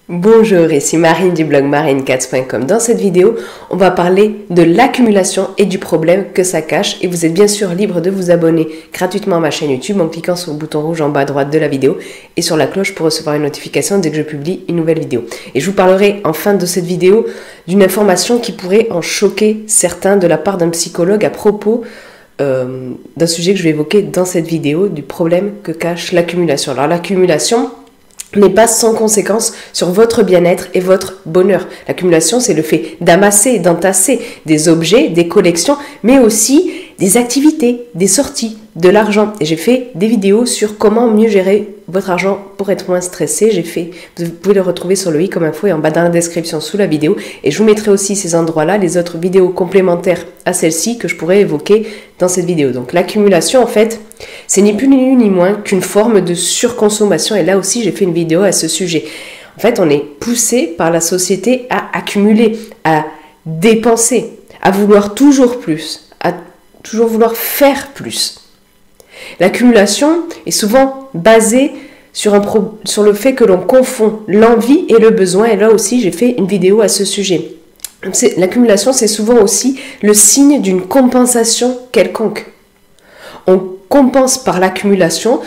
Bonjour, ici Marine du blog marinecats.com. Dans cette vidéo, on va parler de l'accumulation et du problème que ça cache. Et vous êtes bien sûr libre de vous abonner gratuitement à ma chaîne YouTube en cliquant sur le bouton rouge en bas à droite de la vidéo et sur la cloche pour recevoir une notification dès que je publie une nouvelle vidéo. Et je vous parlerai en fin de cette vidéo d'une information qui pourrait en choquer certains de la part d'un psychologue à propos d'un sujet que je vais évoquer dans cette vidéo, du problème que cache l'accumulation. Alors l'accumulation n'est pas sans conséquence sur votre bien-être et votre bonheur. L'accumulation, c'est le fait d'amasser, d'entasser des objets, des collections, mais aussi des activités, des sorties, de l'argent. Et j'ai fait des vidéos sur comment mieux gérer votre argent pour être moins stressé. Vous pouvez le retrouver sur le i comme info et en bas dans la description sous la vidéo. Et je vous mettrai aussi ces endroits-là, les autres vidéos complémentaires à celle-ci que je pourrais évoquer dans cette vidéo. Donc l'accumulation, en fait, c'est ni plus ni moins qu'une forme de surconsommation. Et là aussi, j'ai fait une vidéo à ce sujet. En fait, on est poussé par la société à accumuler, à dépenser, à vouloir toujours plus, à toujours vouloir faire plus. L'accumulation est souvent basée sur le fait que l'on confond l'envie et le besoin. Et là aussi, j'ai fait une vidéo à ce sujet. L'accumulation, c'est souvent aussi le signe d'une compensation quelconque. On compense par l'accumulation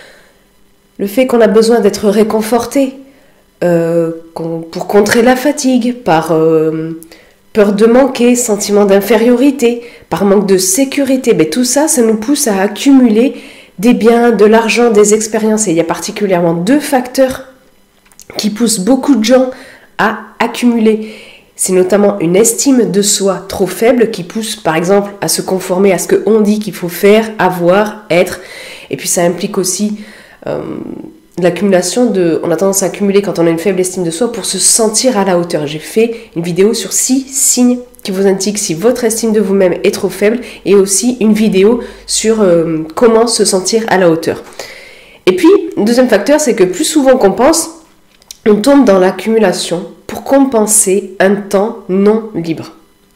le fait qu'on a besoin d'être réconforté, pour contrer la fatigue, par peur de manquer, sentiment d'infériorité, par manque de sécurité. Mais tout ça, ça nous pousse à accumuler des biens, de l'argent, des expériences. Et il y a particulièrement deux facteurs qui poussent beaucoup de gens à accumuler. C'est notamment une estime de soi trop faible qui pousse par exemple à se conformer à ce qu'on dit qu'il faut faire, avoir, être. Et puis ça implique aussi l'accumulation on a tendance à accumuler quand on a une faible estime de soi pour se sentir à la hauteur. J'ai fait une vidéo sur 6 signes qui vous indiquent si votre estime de vous-même est trop faible et aussi une vidéo sur comment se sentir à la hauteur. Et puis, le deuxième facteur, c'est que plus souvent qu'on pense, on tombe dans l'accumulation pour compenser un temps non libre.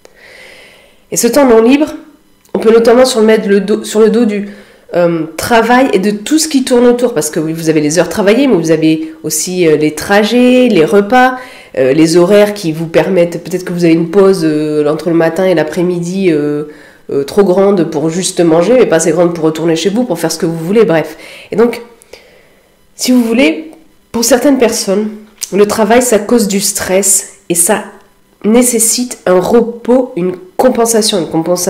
Et ce temps non libre, on peut notamment sur le dos du travail et de tout ce qui tourne autour, parce que oui, vous avez les heures travaillées, mais vous avez aussi les trajets, les repas, les horaires qui vous permettent, peut-être que vous avez une pause entre le matin et l'après-midi trop grande pour juste manger, mais pas assez grande pour retourner chez vous, pour faire ce que vous voulez, bref. Et donc, si vous voulez, pour certaines personnes, le travail, ça cause du stress et ça nécessite un repos, une compensation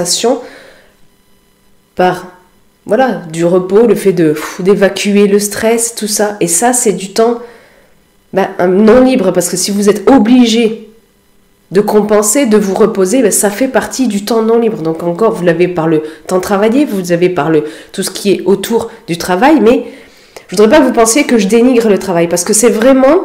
par du repos, le fait d'évacuer le stress, tout ça. Et ça, c'est du temps non libre, parce que si vous êtes obligé de compenser, de vous reposer, ça fait partie du temps non libre. Donc encore, vous l'avez par le temps travaillé, vous avez par tout ce qui est autour du travail, mais je voudrais pas que vous pensiez que je dénigre le travail, parce que c'est vraiment,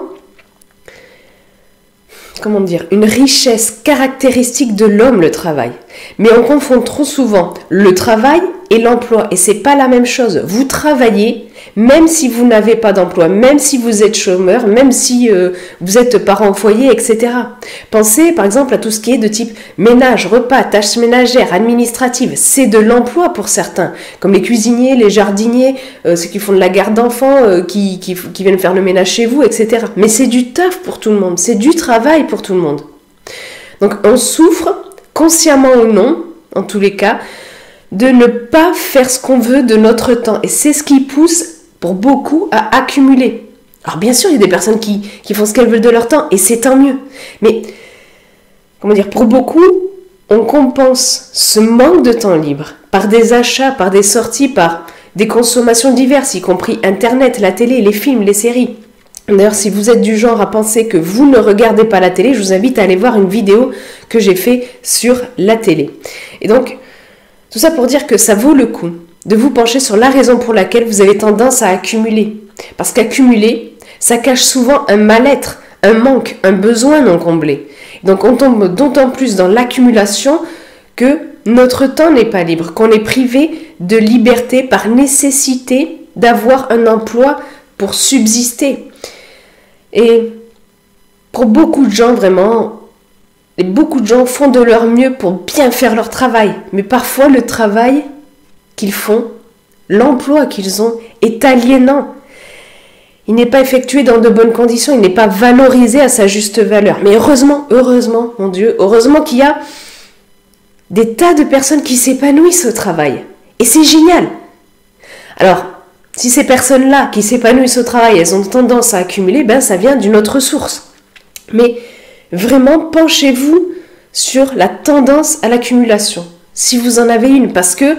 une richesse caractéristique de l'homme, le travail. Mais on confond trop souvent le travail et l'emploi, et c'est pas la même chose. Vous travaillez, même si vous n'avez pas d'emploi, même si vous êtes chômeur, même si vous êtes parent au foyer, etc. Pensez par exemple à tout ce qui est de type ménage, repas, tâches ménagères, administratives. C'est de l'emploi pour certains, comme les cuisiniers, les jardiniers, ceux qui font de la garde d'enfants, qui viennent faire le ménage chez vous, etc. Mais c'est du taf pour tout le monde, c'est du travail pour tout le monde. Donc on souffre, consciemment ou non, en tous les cas, de ne pas faire ce qu'on veut de notre temps. Et c'est ce qui pousse pour beaucoup à accumuler. Alors bien sûr, il y a des personnes qui font ce qu'elles veulent de leur temps, et c'est tant mieux. Mais, pour beaucoup, on compense ce manque de temps libre par des achats, par des sorties, par des consommations diverses, y compris Internet, la télé, les films, les séries. D'ailleurs, si vous êtes du genre à penser que vous ne regardez pas la télé, je vous invite à aller voir une vidéo que j'ai faite sur la télé. Et donc, tout ça pour dire que ça vaut le coup de vous pencher sur la raison pour laquelle vous avez tendance à accumuler. Parce qu'accumuler, ça cache souvent un mal-être, un manque, un besoin non comblé. Donc on tombe d'autant plus dans l'accumulation que notre temps n'est pas libre, qu'on est privé de liberté par nécessité d'avoir un emploi pour subsister. Et pour beaucoup de gens, vraiment, beaucoup de gens font de leur mieux pour bien faire leur travail. Mais parfois, le travail qu'ils font, l'emploi qu'ils ont, est aliénant. il n'est pas effectué dans de bonnes conditions, il n'est pas valorisé à sa juste valeur. Mais heureusement, mon Dieu, heureusement qu'il y a des tas de personnes qui s'épanouissent au travail. Et c'est génial. Alors, si ces personnes-là qui s'épanouissent au travail, elles ont tendance à accumuler, ben ça vient d'une autre source. Mais vraiment, penchez-vous sur la tendance à l'accumulation, si vous en avez une, parce que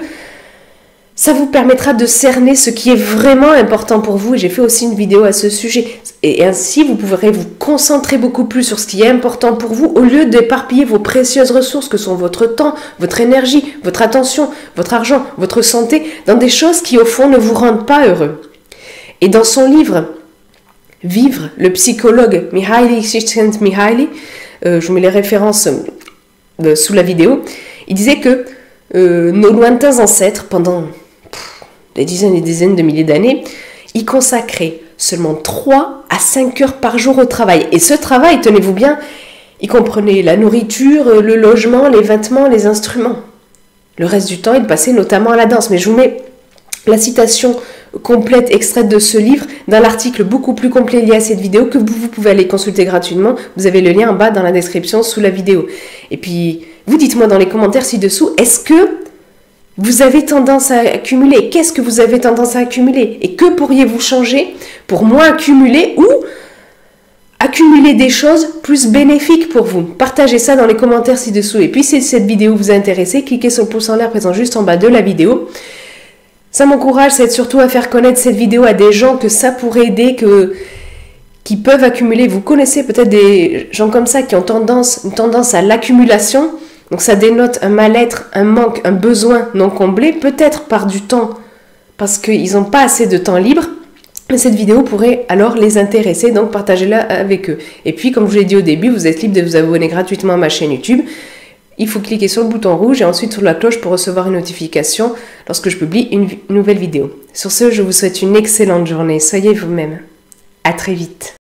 ça vous permettra de cerner ce qui est vraiment important pour vous. Et j'ai fait aussi une vidéo à ce sujet. Et ainsi, vous pourrez vous concentrer beaucoup plus sur ce qui est important pour vous, au lieu d'éparpiller vos précieuses ressources que sont votre temps, votre énergie, votre attention, votre argent, votre santé, dans des choses qui, au fond, ne vous rendent pas heureux. Et dans son livre « Vivre », le psychologue Mihaly Csikszentmihalyi, je vous mets les références sous la vidéo, il disait que nos lointains ancêtres, pendant des dizaines et des dizaines de milliers d'années, ils consacraient seulement 3 à 5 heures par jour au travail. Et ce travail, tenez-vous bien, il comprenait la nourriture, le logement, les vêtements, les instruments. Le reste du temps, il passait notamment à la danse. Mais je vous mets la citation complète extraite de ce livre dans l'article beaucoup plus complet lié à cette vidéo que vous pouvez aller consulter gratuitement. Vous avez le lien en bas dans la description sous la vidéo. Et puis, vous dites-moi dans les commentaires ci-dessous, est-ce que vous avez tendance à accumuler? Qu'est-ce que vous avez tendance à accumuler? Et que pourriez-vous changer pour moins accumuler ou accumuler des choses plus bénéfiques pour vous? Partagez ça dans les commentaires ci-dessous. Et puis, si cette vidéo vous a intéressé, cliquez sur le pouce en l'air présent juste en bas de la vidéo. Ça m'encourage, ça aide surtout à faire connaître cette vidéo à des gens que ça pourrait aider, qui peuvent accumuler. Vous connaissez peut-être des gens comme ça qui ont une tendance à l'accumulation. Donc ça dénote un mal-être, un manque, un besoin non comblé, peut-être par du temps, parce qu'ils n'ont pas assez de temps libre. Mais cette vidéo pourrait alors les intéresser, donc partagez-la avec eux. Et puis, comme je vous l'ai dit au début, vous êtes libre de vous abonner gratuitement à ma chaîne YouTube. Il faut cliquer sur le bouton rouge et ensuite sur la cloche pour recevoir une notification lorsque je publie une nouvelle vidéo. Sur ce, je vous souhaite une excellente journée. Soyez vous-même. À très vite.